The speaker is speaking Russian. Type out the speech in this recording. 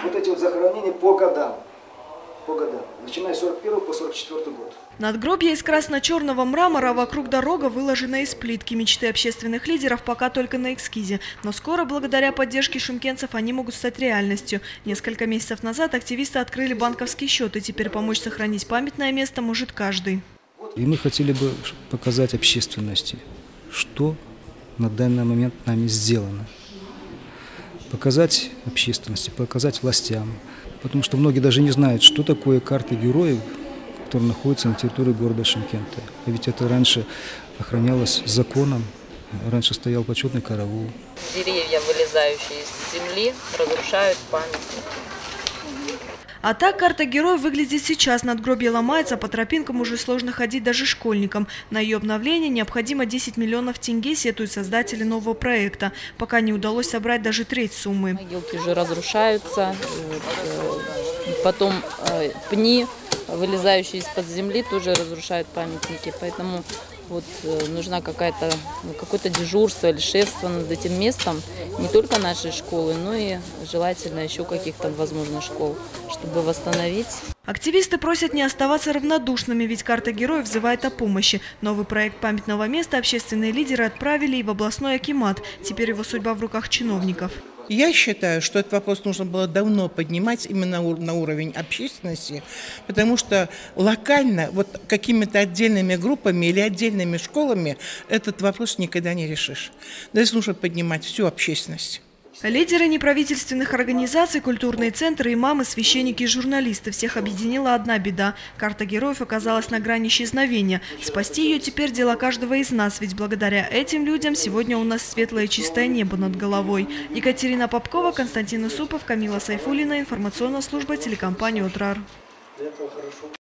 вот эти вот захоронения по годам. Начиная с 41 по 44 год. Надгробье из красно-черного мрамора, вокруг дорога выложена из плитки. Мечты общественных лидеров пока только на эскизе. Но скоро, благодаря поддержке шымкентцев, они могут стать реальностью. Несколько месяцев назад активисты открыли банковский счет, и теперь помочь сохранить памятное место может каждый. И мы хотели бы показать общественности, что на данный момент нами сделано. Показать общественности, показать властям. Потому что многие даже не знают, что такое карты героев, которые находятся на территории города Шымкента. А ведь это раньше охранялось законом, раньше стоял почетный караул. Деревья, вылезающие из земли, разрушают памятник. А так карта героев выглядит сейчас. Надгробье ломается, по тропинкам уже сложно ходить даже школьникам. На ее обновление необходимо 10 миллионов тенге, сетуют создатели нового проекта. Пока не удалось собрать даже треть суммы. Могилки уже разрушаются, потом пни, вылезающие из-под земли, тоже разрушают памятники. Поэтому вот нужна какое-то дежурство или шефство над этим местом, не только нашей школы, но и желательно еще каких-то, возможно, школ, чтобы восстановить. Активисты просят не оставаться равнодушными, ведь карта героев взывает о помощи. Новый проект памятного места общественные лидеры отправили и в областной акимат. Теперь его судьба в руках чиновников. Я считаю, что этот вопрос нужно было давно поднимать именно на уровень общественности, потому что локально, вот какими-то отдельными группами или отдельными школами этот вопрос никогда не решишь. Здесь нужно поднимать всю общественность. Лидеры неправительственных организаций, культурные центры, имамы, священники и журналисты. Всех объединила одна беда. Карта героев оказалась на грани исчезновения. Спасти ее теперь дело каждого из нас, ведь благодаря этим людям сегодня у нас светлое и чистое небо над головой. Екатерина Попкова, Константин Исупов, Камила Сайфуллина. Информационная служба телекомпании «Отрар».